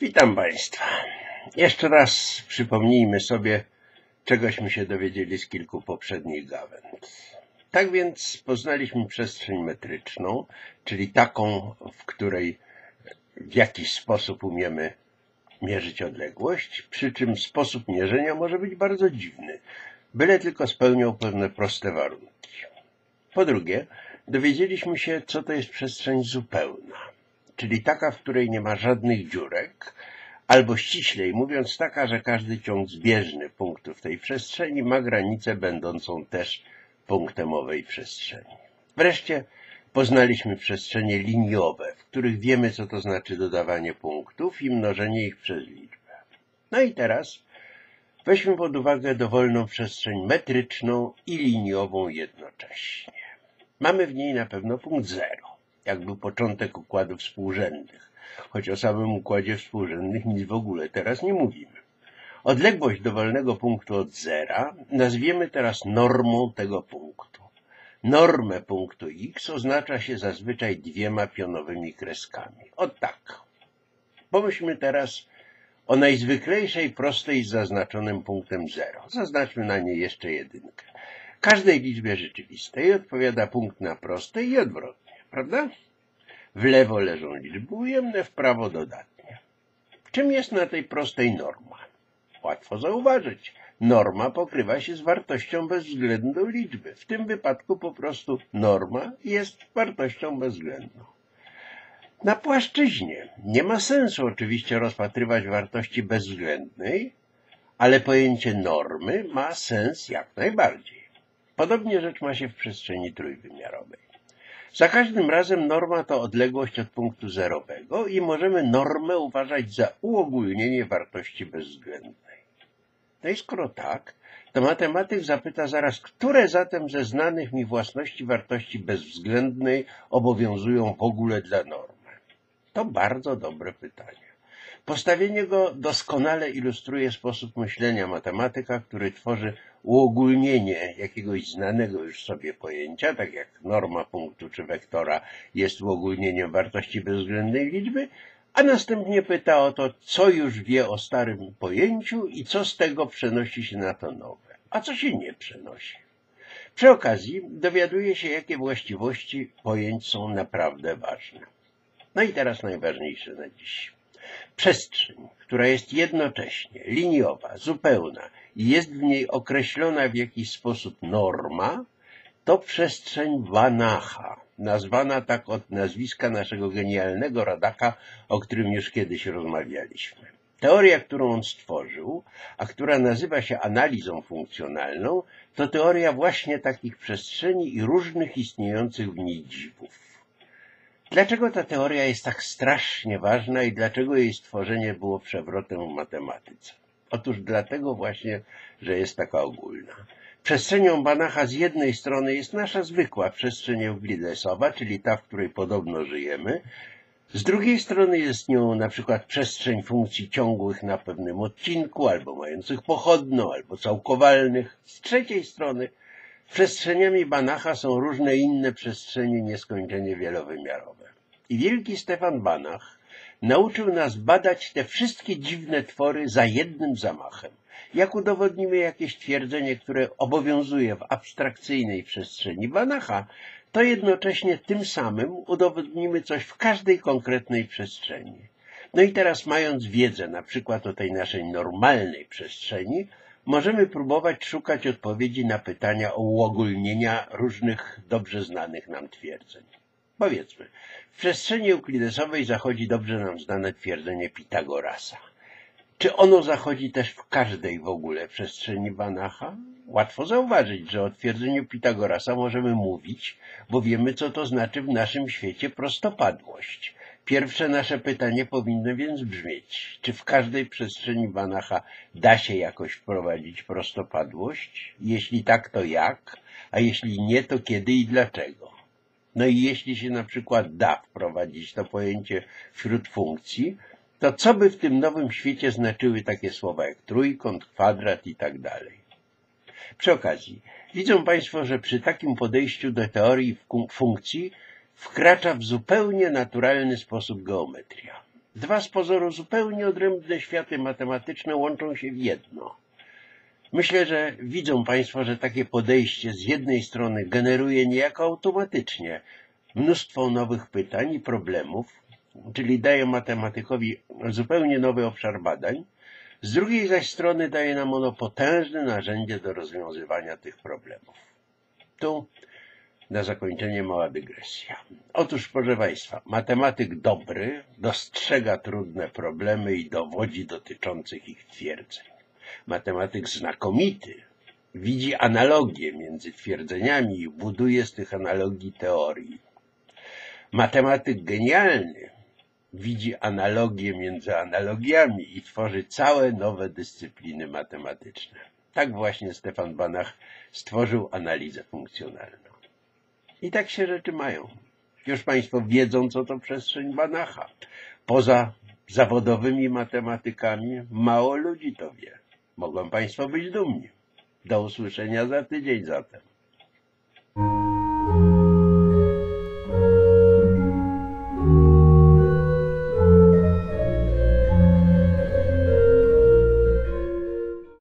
Witam Państwa. Jeszcze raz przypomnijmy sobie, czegośmy się dowiedzieli z kilku poprzednich gawęd. Tak więc poznaliśmy przestrzeń metryczną, czyli taką, w której w jakiś sposób umiemy mierzyć odległość, przy czym sposób mierzenia może być bardzo dziwny, byle tylko spełniał pewne proste warunki. Po drugie, dowiedzieliśmy się, co to jest przestrzeń zupełna, czyli taka, w której nie ma żadnych dziurek, albo ściślej mówiąc taka, że każdy ciąg zbieżny punktów tej przestrzeni ma granicę będącą też punktem owej przestrzeni. Wreszcie poznaliśmy przestrzenie liniowe, w których wiemy, co to znaczy dodawanie punktów i mnożenie ich przez liczbę. No i teraz weźmy pod uwagę dowolną przestrzeń metryczną i liniową jednocześnie. Mamy w niej na pewno punkt 0, jak był początek układów współrzędnych, choć o samym układzie współrzędnych nic w ogóle teraz nie mówimy. Odległość dowolnego punktu od zera nazwiemy teraz normą tego punktu. Normę punktu x oznacza się zazwyczaj dwiema pionowymi kreskami. O tak. Pomyślmy teraz o najzwyklejszej prostej z zaznaczonym punktem 0. Zaznaczmy na niej jeszcze jedynkę. Każdej liczbie rzeczywistej odpowiada punkt na prostej i odwrotnie, prawda? W lewo leżą liczby ujemne, w prawo dodatnie. Czym jest na tej prostej norma? Łatwo zauważyć. Norma pokrywa się z wartością bezwzględną liczby. W tym wypadku po prostu norma jest wartością bezwzględną. Na płaszczyźnie nie ma sensu oczywiście rozpatrywać wartości bezwzględnej, ale pojęcie normy ma sens jak najbardziej. Podobnie rzecz ma się w przestrzeni trójwymiarowej. Za każdym razem norma to odległość od punktu zerowego i możemy normę uważać za uogólnienie wartości bezwzględnej. No i skoro tak, to matematyk zapyta zaraz, które zatem ze znanych mi własności wartości bezwzględnej obowiązują w ogóle dla normy? To bardzo dobre pytanie. Postawienie go doskonale ilustruje sposób myślenia matematyka, który tworzy uogólnienie jakiegoś znanego już sobie pojęcia, tak jak norma punktu czy wektora jest uogólnieniem wartości bezwzględnej liczby, a następnie pyta o to, co już wie o starym pojęciu i co z tego przenosi się na to nowe, a co się nie przenosi. Przy okazji dowiaduje się, jakie właściwości pojęć są naprawdę ważne. No i teraz najważniejsze na dziś. Przestrzeń, która jest jednocześnie liniowa, zupełna i jest w niej określona w jakiś sposób norma, to przestrzeń Banacha, nazwana tak od nazwiska naszego genialnego rodaka, o którym już kiedyś rozmawialiśmy. Teoria, którą on stworzył, a która nazywa się analizą funkcjonalną, to teoria właśnie takich przestrzeni i różnych istniejących w niej dziwów. Dlaczego ta teoria jest tak strasznie ważna i dlaczego jej stworzenie było przewrotem w matematyce? Otóż dlatego właśnie, że jest taka ogólna. Przestrzenią Banacha z jednej strony jest nasza zwykła przestrzeń euklidesowa, czyli ta, w której podobno żyjemy. Z drugiej strony jest nią na przykład przestrzeń funkcji ciągłych na pewnym odcinku, albo mających pochodną, albo całkowalnych. Z trzeciej strony przestrzeniami Banacha są różne inne przestrzenie nieskończenie wielowymiarowe. I wielki Stefan Banach nauczył nas badać te wszystkie dziwne twory za jednym zamachem. Jak udowodnimy jakieś twierdzenie, które obowiązuje w abstrakcyjnej przestrzeni Banacha, to jednocześnie tym samym udowodnimy coś w każdej konkretnej przestrzeni. No i teraz, mając wiedzę na przykład o tej naszej normalnej przestrzeni, możemy próbować szukać odpowiedzi na pytania o uogólnienia różnych dobrze znanych nam twierdzeń. Powiedzmy, w przestrzeni euklidesowej zachodzi dobrze nam znane twierdzenie Pitagorasa. Czy ono zachodzi też w każdej w ogóle przestrzeni Banacha? Łatwo zauważyć, że o twierdzeniu Pitagorasa możemy mówić, bo wiemy, co to znaczy w naszym świecie prostopadłość. Pierwsze nasze pytanie powinno więc brzmieć, czy w każdej przestrzeni Banacha da się jakoś wprowadzić prostopadłość? Jeśli tak, to jak? A jeśli nie, to kiedy i dlaczego? No i jeśli się na przykład da wprowadzić to pojęcie wśród funkcji, to co by w tym nowym świecie znaczyły takie słowa jak trójkąt, kwadrat i tak dalej? Przy okazji, widzą Państwo, że przy takim podejściu do teorii funkcji wkracza w zupełnie naturalny sposób geometria. Dwa z pozoru zupełnie odrębne światy matematyczne łączą się w jedno. Myślę, że widzą Państwo, że takie podejście z jednej strony generuje niejako automatycznie mnóstwo nowych pytań i problemów, czyli daje matematykowi zupełnie nowy obszar badań, z drugiej zaś strony daje nam ono potężne narzędzie do rozwiązywania tych problemów. Tu na zakończenie mała dygresja. Otóż, proszę Państwa, matematyk dobry dostrzega trudne problemy i dowodzi dotyczących ich twierdzeń. Matematyk znakomity widzi analogie między twierdzeniami i buduje z tych analogii teorii. Matematyk genialny widzi analogie między analogiami i tworzy całe nowe dyscypliny matematyczne. Tak właśnie Stefan Banach stworzył analizę funkcjonalną. I tak się rzeczy mają. Już Państwo wiedzą, co to przestrzeń Banacha. Poza zawodowymi matematykami mało ludzi to wie. Mogą Państwo być dumni. Do usłyszenia za tydzień zatem.